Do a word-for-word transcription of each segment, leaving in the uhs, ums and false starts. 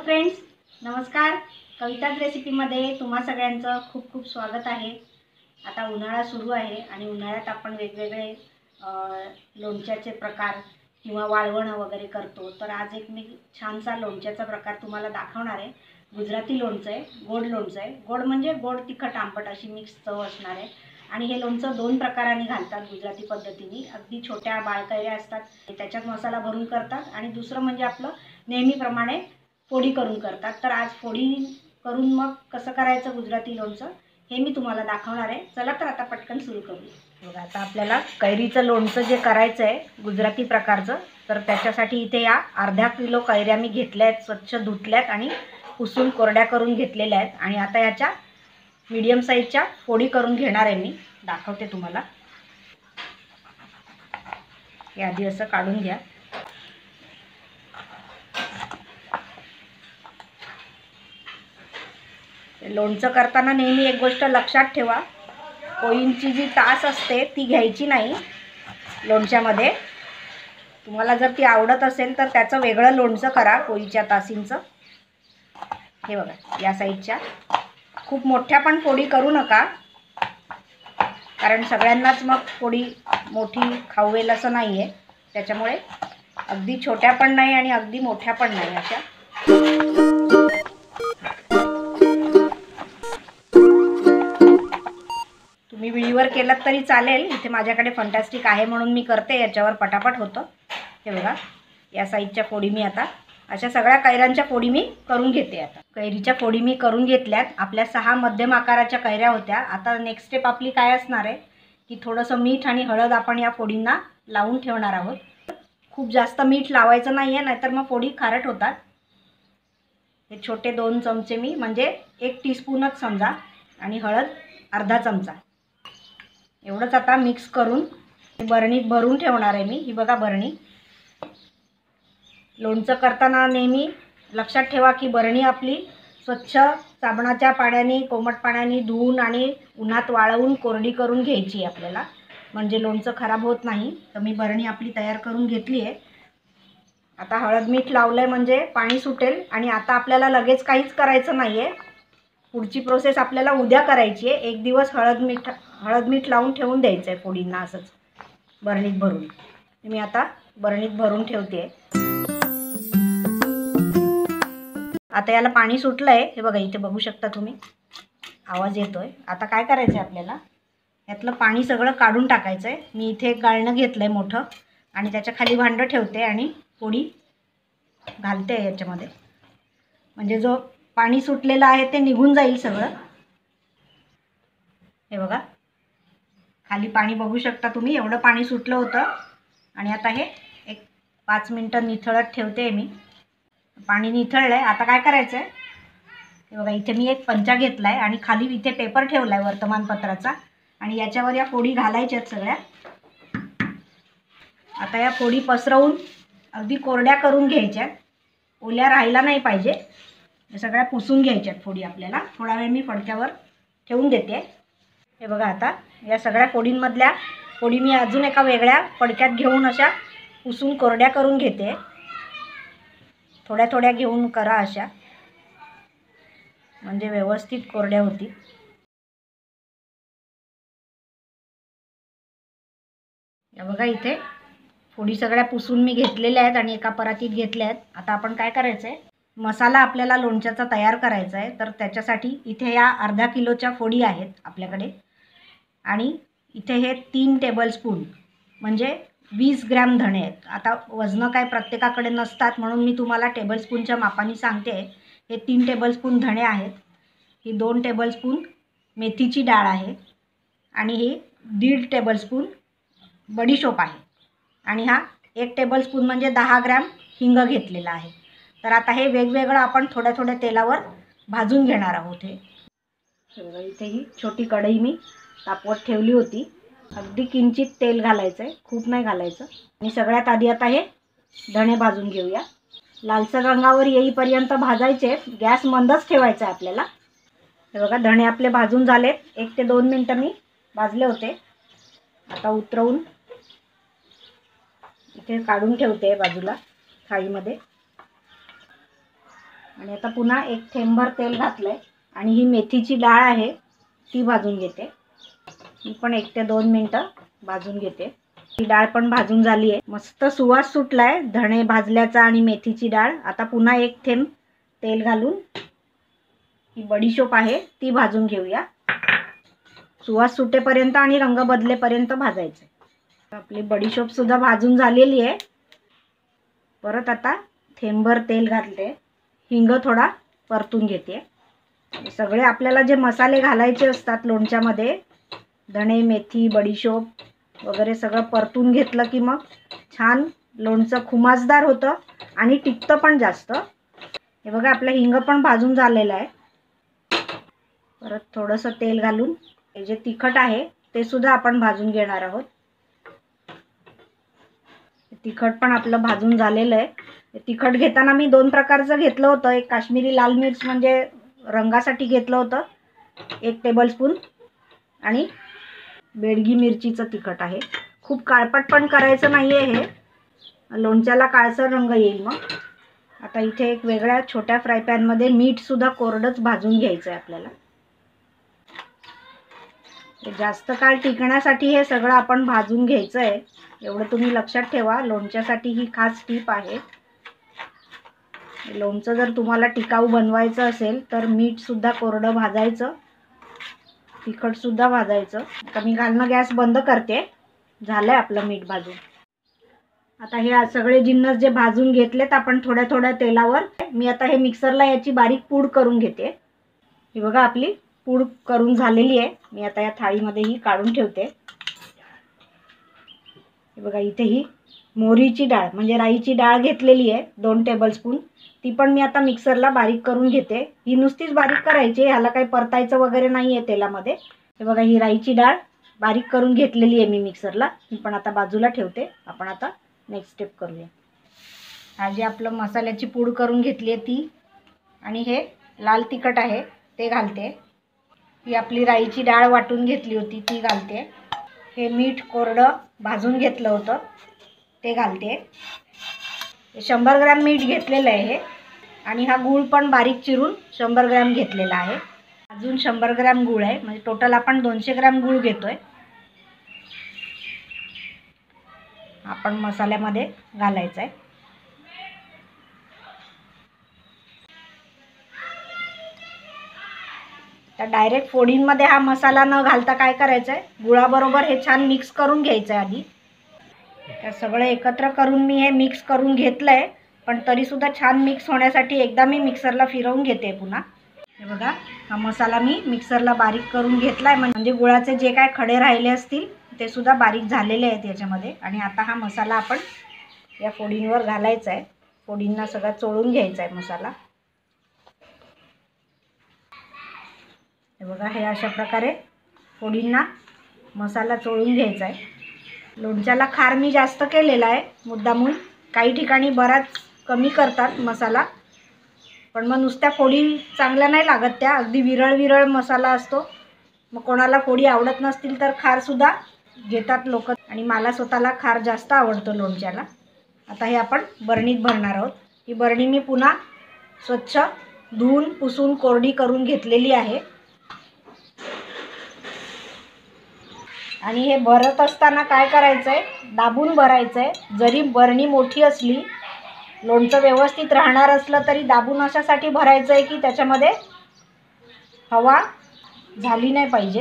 Friends, नमस्कार. कविताज रेसिपीमध्ये तुम्हा सगळ्यांचं खूप खूप स्वागत आहे. आता उन्हाळा सुरू आहे आणि उन्हाळ्यात आपण वेगवेगळे लोणच्याचे प्रकार किंवा वाळवणं वगैरे करतो. तर आज एक मी छानसा लोणच्याचा प्रकार तुम्हाला दाखवणार आहे. गुजराती लोणचं आहे, गोड लोणचं आहे. गोड म्हणजे गोड तिखट आंबट अशी मिक्स चव असणार आहे. आणि हे लोणचं दोन प्रकारांनी घालतात गुजराती पद्धतीने. अगदी छोट्या बाळकैऱ्या असतात त्याच्यात मसाला भरून करतात आणि दुसरं म्हणजे आपलं नेहमीप्रमाणे फोडी करून करतात. तर आज फोडी करून मग कसं करायचं गुजराती लोणचं हे मी तुम्हाला दाखवणार आहे. चला तर आता पटकन सुरू करूया. बघा, आता आपल्याला कैरीचं लोणचं जे करायचं आहे गुजराती प्रकारचं, तर त्याच्यासाठी इथे या अर्धा किलो कैऱ्या मी घेतल्या आहेत, स्वच्छ धुतल्यात आणि पुसून कोरड्या करून घेतलेल्या आहेत. आणि आता याच्या मीडियम साईजच्या फोडी करून घेणार आहे. मी दाखवते तुम्हाला. हे आधी असं काढून घ्या. लोणचं करताना नेहमी एक गोष्ट लक्षात ठेवा, कोळींची जी तास असते ती घ्यायची नाही लोणच्यामध्ये. तुम्हाला जर ती आवडत असेल तर त्याचं वेगळं लोणचं करा कोळीच्या तासींचं. हे बघा, या साईजच्या खूप मोठ्या पण फोडी करू नका, कारण सगळ्यांनाच मग फोडी मोठी खावेल असं नाही आहे. त्याच्यामुळे अगदी छोट्या पण नाही आणि अगदी मोठ्या पण नाही अशा. तुम्ही विळीवर केलं तरी चालेल. इथे माझ्याकडे फंटॅस्टिक आहे म्हणून मी करते, याच्यावर पटापट होतं. हे बघा, या साईजच्या फोडी मी आता अशा सगळ्या कैऱ्यांच्या फोडी मी करून घेते. आता कैरीच्या फोडी मी करून घेतल्यात. आपल्या सहा मध्यम आकाराच्या कैऱ्या होत्या. आता नेक्स्ट स्टेप आपली काय असणार आहे की थोडंसं मीठ आणि हळद आपण या फोडींना लावून ठेवणार आहोत. खूप जास्त मीठ लावायचं नाही आहे, नाहीतर मग फोडी खारट होतात. हे छोटे दोन चमचे मी, म्हणजे एक टीस्पूनच समजा, आणि हळद अर्धा चमचा एवढंच आता मिक्स करून बरणीत भरून ठेवणार आहे मी. ही बघा बरणी. लोणचं करताना नेहमी लक्षात ठेवा की बरणी आपली स्वच्छ साबणाच्या पाण्याने कोमट पाण्याने धुवून आणि उन्हात वाळवून कोरडी करून घ्यायची आपल्याला, म्हणजे लोणचं खराब होत नाही. तर मी बरणी आपली तयार करून घेतली आहे. आता हळद मीठ लावलं आहे म्हणजे पाणी सुटेल. आणि आता आपल्याला लगेच काहीच करायचं नाही आहे. पुढची प्रोसेस आपल्याला उद्या करायची आहे. एक दिवस हळद मीठ हळद मीठ लावून ठेवून द्यायचं आहे फोडींना असंच बरणीत भरून. मी आता बरणीत भरून ठेवते. आता याला पाणी सुटलं आहे. हे बघा, इथे बघू शकता तुम्ही, आवाज येतो आहे. आता काय करायचं आहे आपल्याला, यातलं पाणी सगळं काढून टाकायचं आहे. मी इथे एक गाळणं घेतलं आहे मोठं आणि त्याच्या खाली भांडं ठेवते आणि फोडी घालते याच्यामध्ये, म्हणजे जो पाणी सुटलेलं आहे ते निघून जाईल सगळं. हे बघा, खाली पाणी बघू शकता तुम्ही, एवढं पाणी सुटलं होतं. आणि आता हे एक पाच मिनटं निथळत ठेवते मी. पाणी निथळलं आहे. आता काय करायचं आहे, हे बघा, इथे मी एक पंचा घेतला आहे आणि खाली इथे पेपर ठेवला आहे वर्तमानपत्राचा, आणि याच्यावर या फोडी घालायच्या आहेत सगळ्या. आता या फोडी पसरवून अगदी कोरड्या करून घ्यायच्या. ओल्या राहायला नाही पाहिजे. हे सगळ्या पुसून घ्यायच्यात फोडी आपल्याला. थोडा वेळ मी फडक्यावर ठेवून देते. हे बघा, आता या सगळ्या फोडींमधल्या फोडी मी अजून एका वेगळ्या फडक्यात घेऊन अशा पुसून कोरड्या करून घेते. थोड्या थोड्या घेऊन करा अशा, म्हणजे व्यवस्थित कोरड्या होती. या बघा, इथे फोडी सगळ्या पुसून मी घेतलेल्या आहेत आणि एका परातीत घेतल्या आहेत. आता आपण काय करायचं आहे, मसाला आपल्याला लोणच्याचा तयार करायचा आहे. तर त्याच्यासाठी इथे या अर्धा किलोच्या फोडी आहेत आपल्याकडे, आणि इथे हे तीन टेबलस्पून म्हणजे वीस ग्रॅम धणे आहेत. आता वजनं काय प्रत्येकाकडे नसतात म्हणून मी तुम्हाला टेबलस्पूनच्या मापाने सांगते. हे तीन टेबलस्पून धणे आहेत, ही दोन टेबलस्पून मेथीची डाळ आहे, आणि ही दीड टेबलस्पून बडीशोप आहे, आणि हा एक टेबलस्पून म्हणजे दहा ग्रॅम हिंग घेतलेला आहे. तर आता हे वेगवेगळं आपण थोड्या थोड्या तेलावर भाजून घेणार आहोत. हे इथे ही छोटी कढई मी तापवत ठेवली होती. अगदी किंचित तेल घालायचं आहे, खूप नाही घालायचं. आणि सगळ्यात आधी आता हे धणे भाजून घेऊया. लालसर रंगावर येईपर्यंत भाजायचे. गॅस मंदच ठेवायचा आहे आपल्याला. हे बघा, धणे आपले भाजून झालेत. एक ते दोन मिनटं मी भाजले होते. आता उतरवून इथे काढून ठेवते बाजूला थाळीमध्ये. आणि आता पुन्हा एक थेंबभर तेल घातलंय आणि ही मेथीची डाळ आहे ती भाजून घेते. ही पण एक ते दोन मिनटं भाजून घेते. ही डाळ पण भाजून झाली आहे. मस्त सुवास सुटलाय धणे भाजल्याचा आणि मेथीची डाळ. आता पुन्हा एक थेंब तेल घालून ही बडीशोप आहे ती भाजून घेऊया. सुवास सुटेपर्यंत आणि रंग बदलेपर्यंत भाजायचं. आपली बडीशोप सुद्धा भाजून झालेली आहे. परत आता थेंबभर तेल घालते. हिंग थोडा परतून घेते. सगळे आपल्याला जे मसाले घालायचे असतात लोणच्यामध्ये, धणे मेथी बडीशोप वगैरे सगळं परतून घेतलं की मग छान लोणचं खुमासदार होतं आणि टिकतं पण जास्त. हे बघा आपलं हिंग पण भाजून झालेलं आहे. परत थोडंसं तेल घालून हे जे तिखट आहे ते सुद्धा आपण भाजून घेणार आहोत. तिखट पण आपलं भाजून झालेलं आहे. तिखट घेताना मी दोन प्रकारचं घेतलं होतं. एक काश्मीरी लाल मिर्च म्हणजे रंगासाठी घेतलं होतं एक टेबलस्पून, आणि बेडगी मिरचीचं तिखट आहे. खूप काळपट पण करायचं नाही आहे, हे लोणच्याला काळसर रंग येईल मग. आता इथे एक वेगळ्या छोट्या फ्राय पॅनमध्ये मीठसुद्धा कोरडंच भाजून घ्यायचं आहे आपल्याला. जास्त काळ टिकण्यासाठी हे सगळं आपण भाजून घ्यायचं आहे, एवढं तुम्ही लक्षात ठेवा. लोणच्यासाठी ही खास टीप आहे. लोणचं जर तुम्हाला टिकाऊ बनवायचं असेल तर मीठसुद्धा कोरडं भाजायचं, तिखटसुद्धा भाजायचं. आता मी घालणं गॅस बंद करते. झालं आहे आपलं मीठ भाजून. आता हे सगळे जिन्नस जे भाजून घेतलेत आपण थोड्या थोड्या तेलावर, मी आता हे मिक्सरला याची बारीक पूड करून घेते. ही बघा आपली पूड करून झालेली आहे. मी आता या थाळीमध्ये ही काढून ठेवते. हे बघा इथे ही मोहरीची डाळ म्हणजे राईची डाळ घेतलेली आहे दोन टेबलस्पून. ती पण मी आता मिक्सरला बारीक करून घेते. ही नुसतीच बारीक करायची, ह्याला काही परतायचं वगैरे नाही आहे तेलामध्ये. हे बघा ही राईची डाळ बारीक करून घेतलेली आहे मी मिक्सरला. ही पण आता बाजूला ठेवते. आपण आता नेक्स्ट स्टेप करूया. हा जे आपलं मसाल्याची पूड करून घेतली आहे ती, आणि हे लाल तिखट आहे ते घालते. ही आपली राईची डाळ वाटून घेतली होती ती घालते. हे मीठ कोरडं भाजून घेतलं होतं ते घालते. शंभर ग्रॅम मीठ घेतलेलं आहे हे, आणि हा गूळ पण बारीक चिरून शंभर ग्रॅम घेतलेला आहे. अजून शंभर ग्रॅम गूळ आहे, म्हणजे टोटल आपण दोनशे ग्रॅम गूळ घेतोय. आपण मसाल्यामध्ये घालायचा आहे. तर डायरेक्ट फोडींमध्ये हा मसाला न घालता काय करायचं आहे, गुळाबरोबर हे छान मिक्स करून घ्यायचं आहे आधी. तर सगळं एकत्र करून मी हे मिक्स करून घेतलं आहे, पण तरीसुद्धा छान मिक्स होण्यासाठी एकदा मी मिक्सरला फिरवून घेते पुन्हा. हे बघा हा मसाला मी मिक्सरला बारीक करून घेतला आहे, म्हणजे गुळाचे जे काय खडे राहिले असतील ते सुद्धा बारीक झालेले आहेत याच्यामध्ये. आणि आता हा मसाला आपण या फोडींवर घालायचा आहे. फोडींना सगळा चोळून घ्यायचा आहे मसाला. हे बघा हे अशा प्रकारे फोडींना मसाला चोळून घ्यायचा आहे. लोणच्याला खार मी जास्त केलेला आहे मुद्दामून. काही ठिकाणी बराच कमी करतात मसाला, पण मग नुसत्या फोडी चांगल्या नाही लागत त्या. अगदी विरळ विरळ मसाला असतो. मग कोणाला फोडी आवडत नसतील तर खारसुद्धा घेतात लोक, आणि मला स्वतःला खार जास्त आवडतो लोणच्याला. आता हे आपण बरणीत भरणार आहोत. ही बरणी मी पुन्हा स्वच्छ धुवून पुसून कोरडी करून घेतलेली आहे. आणि हे भरत असताना काय करायचं आहे, दाबून भरायचं आहे. जरी बरणी मोठी असली, लोणचं व्यवस्थित राहणार असलं तरी दाबून अशासाठी भरायचं आहे की त्याच्यामध्ये हवा झाली नाही पाहिजे.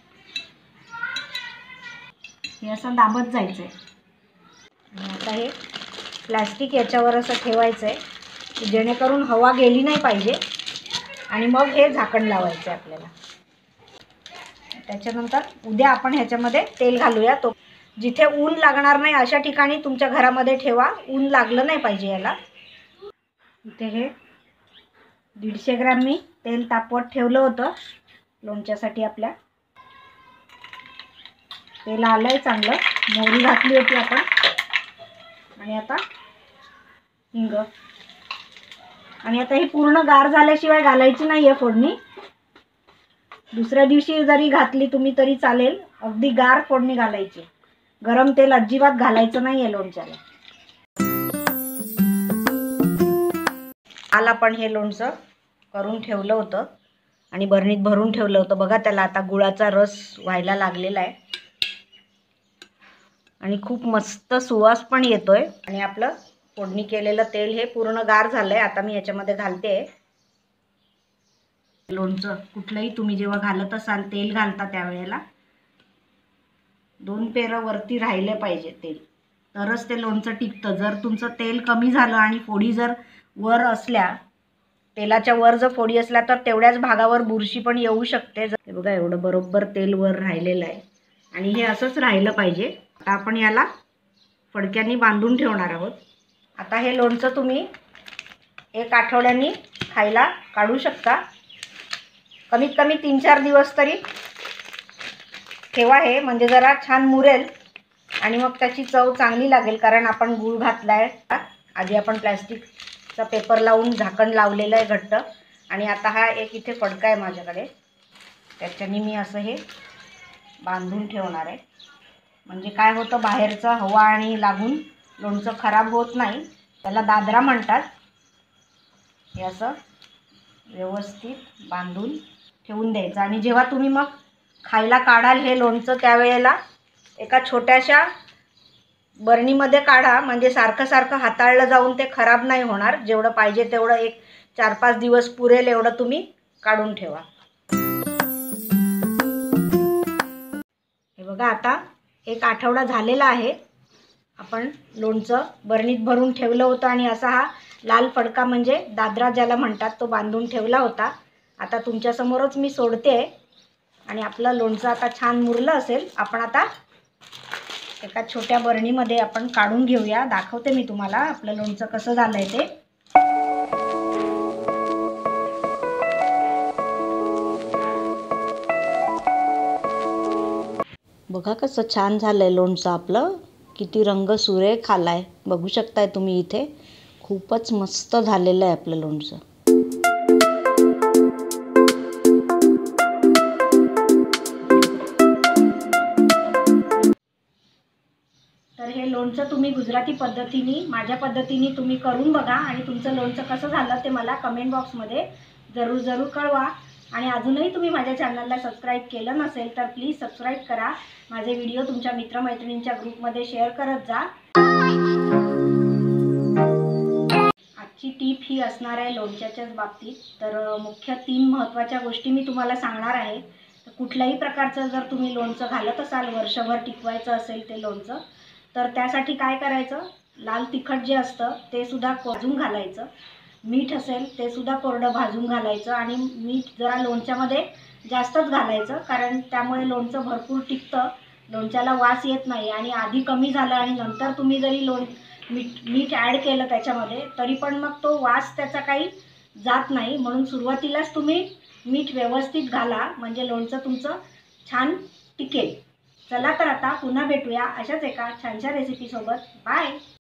हे असं दाबत जायचं आहे. आणि आता हे प्लॅस्टिक याच्यावर असं ठेवायचं आहे की जेणेकरून हवा गेली नाही पाहिजे, आणि मग हे झाकण लावायचं आहे आपल्याला. त्याच्यानंतर उद्या आपण ह्याच्यामध्ये तेल घालूया. तो जिथे ऊन लागणार नाही अशा ठिकाणी तुमच्या घरामध्ये ठेवा. ऊन लागलं नाही पाहिजे याला. इथे हे दीडशे ग्रॅम मी तेल तापवत ठेवलं होतं लोणच्यासाठी. आपल्या तेल आलंय चांगलं. मोहरी घातली होती आपण, आणि आता हिंग. आणि आता ही पूर्ण गार झाल्याशिवाय घालायची नाही आहे फोडणी. दुसऱ्या दिवशी जरी घातली तुम्ही तरी चालेल. अगदी गार फोडणी घालायची. गरम तेल अजिबात घालायचं नाही आहे लोणच्याला. काल आपण हे लोणचं करून ठेवलं होतं आणि बरणीत भरून ठेवलं होतं. बघा त्याला आता गुळाचा रस व्हायला लागलेला आहे आणि खूप मस्त सुवास पण येतोय. आणि आपलं फोडणी केलेलं तेल हे पूर्ण गार झालंय. आता मी याच्यामध्ये घालते लोणचं. कुठलंही तुम्ही जेव्हा घालत असाल तेल घालता त्यावेळेला दोन पेरं वरती राहिले पाहिजे तेल, तरच ते लोणचं टिकतं. जर तुमचं तेल कमी झालं आणि फोडी जर वर असल्या, तेलाच्या वर जर फोडी असल्या तर तेवढ्याच भागावर बुरशी पण येऊ शकते. हे बघा एवढं बरोबर तेल वर राहिलेलं आहे आणि हे असंच राहिलं पाहिजे. आता आपण याला फडक्यांनी बांधून ठेवणार आहोत. आता हे लोणचं तुम्ही एक आठवड्यानी खायला काढू शकता. कमीत कमी तीन चार दिवस तरी ठेवा हे, म्हणजे जरा छान मुरेल आणि मग त्याची चव चांगली लागेल. कारण आपण गूळ घातला आहे. आधी आपण प्लॅस्टिकचा पेपर लावून झाकण लावलेलं आहे घट्ट. आणि आता हा एक इथे फडका आहे माझ्याकडे, त्याच्याने मी असं हे बांधून ठेवणार आहे. म्हणजे काय होतं, बाहेरचं हवा आणि लागून लोणचं खराब होत नाही. त्याला दादरा म्हणतात. हे असं व्यवस्थित बांधून ठेवून द्यायचं आणि जेव्हा तुम्ही मग खायला काढाल हे लोणचं त्यावेळेला एका छोट्याशा बरणीमध्ये काढा. म्हणजे सारखं सारखं हाताळलं जाऊन ते खराब नाही होणार. जेवढं पाहिजे तेवढं एक चार पाच दिवस पुरेल एवढं तुम्ही काढून ठेवा. हे बघा आता एक आठवडा झालेला आहे. आपण लोणचं बरणीत भरून ठेवलं होतं आणि असा हा लाल फडका म्हणजे दादरा ज्याला म्हणतात तो बांधून ठेवला होता. आता तुमच्यासमोरच मी सोडते आणि आपलं लोणचं आता छान मुरलं असेल. आपण आता एका छोट्या बरणीमध्ये आपण काढून घेऊया. दाखवते मी तुम्हाला आपलं लोणचं कसं झालंय ते. बघा कसं छान झालंय लोणचं आपलं. किती रंग सुरेख आलाय बघू शकताय तुम्ही इथे. खूपच मस्त झालेलं आहे आपलं लोणचं. तर हे लोणचं तुम्ही गुजराती पद्धतीने माझ्या पद्धतीने तुम्ही करून बघा आणि तुमचं लोणचं कसं झालं ते मला कमेंट बॉक्समध्ये जरूर जरूर कळवा. आणि अजूनही तुम्ही माझ्या चॅनलला सबस्क्राईब केलं नसेल तर प्लीज सबस्क्राईब करा. माझे व्हिडिओ तुमच्या मित्रमैत्रिणींच्या ग्रुपमध्ये शेअर करत जा. आजची टीप ही असणार आहे लोणच्याच्याच बाबतीत. तर मुख्य तीन महत्त्वाच्या गोष्टी मी तुम्हाला सांगणार आहे. तर कुठल्याही प्रकारचं जर तुम्ही लोणचं घालत असाल, वर्षभर टिकवायचं असेल ते लोणचं, तर त्यासाठी काय करायचं, लाल तिखट जे असतं ते सुद्धा भाजून घालायचं. मीठ असेल ते सुद्धा कोरडं भाजून घालायचं आणि मीठ जरा लोणच्यामध्ये जास्तच घालायचं. कारण त्यामुळे लोणचं भरपूर टिकतं, लोणच्याला वास येत नाही. आणि आधी कमी झालं आणि नंतर तुम्ही जरी लोण मीठ मीठ ॲड केलं त्याच्यामध्ये तरी पण मग तो वास त्याचा काही जात नाही. म्हणून सुरुवातीलाच तुम्ही मीठ व्यवस्थित घाला म्हणजे लोणचं तुमचं छान टिकेल. चला तर आता पुन्हा भेटूया अशाच एका छानशा रेसिपीसोबत. बाय.